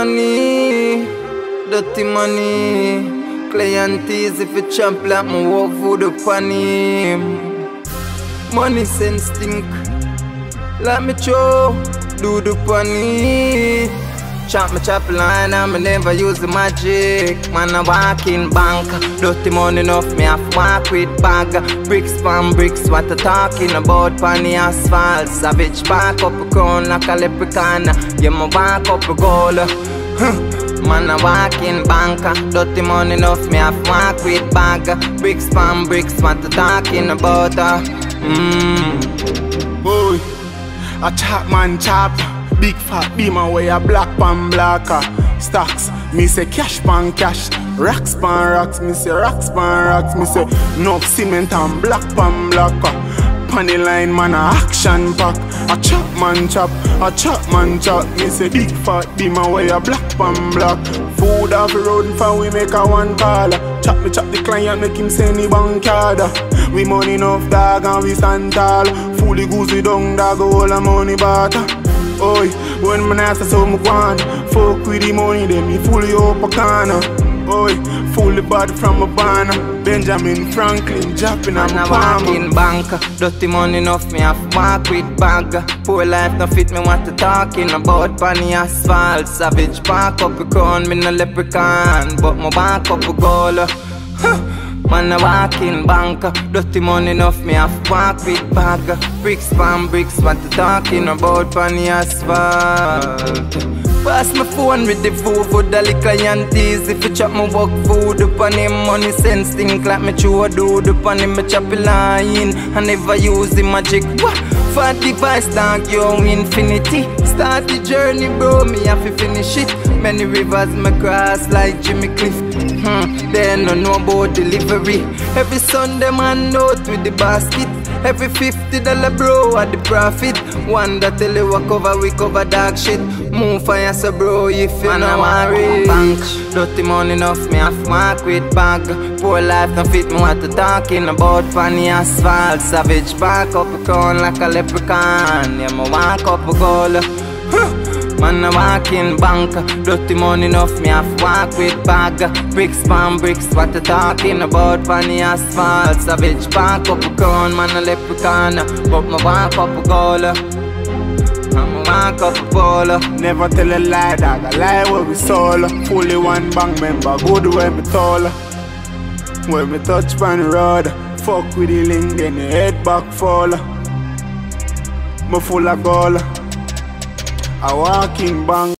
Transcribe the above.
money, dirty money. Clienties if you champ like me walk for the funny. Money sense stink. Like me show, do the funny. Chop me chop line and me never use the magic. Man I walk in bank, dirty money enough me have to walk with bag. Bricks pan bricks, what I talking about pan the asphalt. Savage back up a crown like a leprechaun. Yeah me walk up a goal. Man I walk in bank, dirty money enough me have to walk with bag. Bricks pan bricks, what I talking about. Boy, a chop man chop. Big fat beamer where a black pan blacker. Stocks, me say cash pan cash. Racks pan racks, me say racks pan racks. Me say enough cement and black pan blacker. Panny line man a action pack. A chop man chop, a chop man chop. Me say big fat beamer where a black pan black. Food off the road for we make a one call. Chop me chop the client make him send the bank card. We money enough dog and we stand tall. Fully goose we down dog all the money barter. Oi, when my ass so me want, fuck with the money, then me fully up a corner. Oi, fully bad from a banner. Benjamin Franklin, dropping on my palm. Walk in bank, dirty money enough me have to walk with bag. Poor life no fit me what to talking about. Panny asphalt, savage park up a crown, me no leprechaun, but my walk up a goal. Man I walk in bank, dirty money enough me have to walk with bag. Bricks pan bricks, what you talking about pan the asphalt. Pass my phone with the food, the clienties. If you chop my work food, upon him money sense think like me chew a dude. Upon him me chop a line, I never use the magic. What? 45 dog, yo infinity. Start the journey bro, me have to finish it. Many rivers me cross like Jimmy Cliff. They no know about delivery. Every Sunday man out with the basket. Every $50 bro at the profit. One that tell you what cover, we cover dog shit. Move fire so bro if you know want rich. Bank, dirty money enough me have to walk with bag. Poor life no fit me what to talking about. Funny asphalt, savage park up a crown like a leprechaun. Yeah me walk up a goal. Man I walk in bank, dirty money enough me have to walk with bag. Bricks pan bricks, what you talking about? Funny asphalt, savage park up a crown, man a leprechaun, but me walk up a goal. I'm walk up a polo. Never tell a lie dog, a lie where we solo. Fully one bang member, good when me taller. When me touch pan road, fuck with the link then the head back fall. Me full of goal. I walk in bang.